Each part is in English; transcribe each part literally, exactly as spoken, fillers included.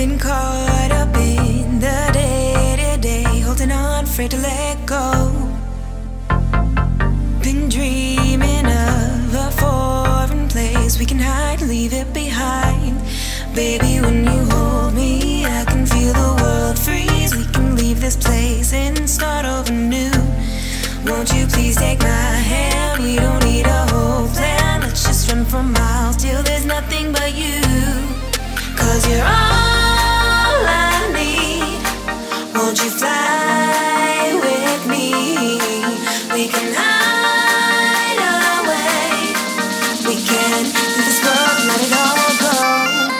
Been caught up in the day-to-day, holding on, afraid to let go. Been dreaming of a foreign place we can hide, leave it behind. Baby, when you hold me, I can feel the world freeze. We can leave this place and start over new. Won't you please take my hand? We don't need a whole plan. Let's just run for miles till there's nothing but you. Cause you're all I need. Won't you fly with me? We can hide away. We can leave this world and let it all go.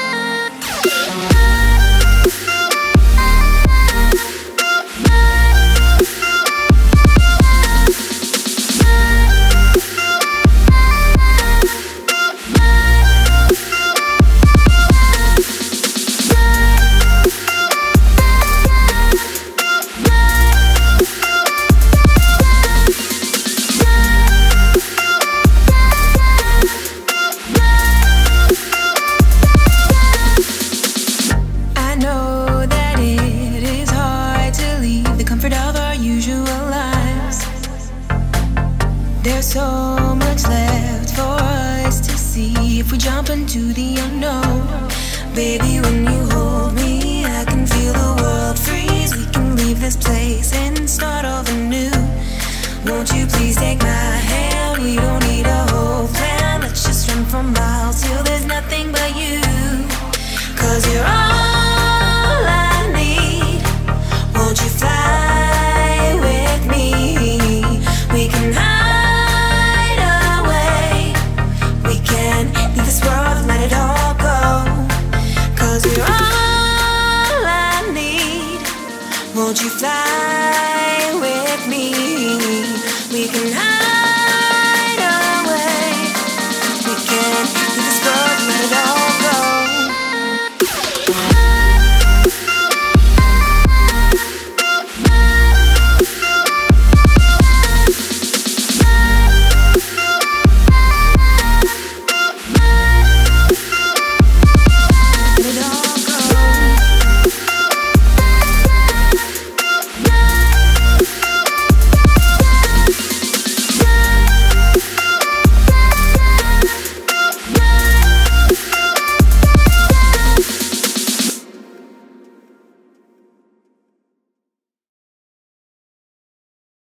So much left for us to see if we jump into the unknown. Baby, when you hold me, I can feel the world freeze. We can leave this place and start over new. Won't you please take my hand? We don't need a whole plan. Let's just run for miles till there's nothing but you. Cause you're all I need. Won't you fly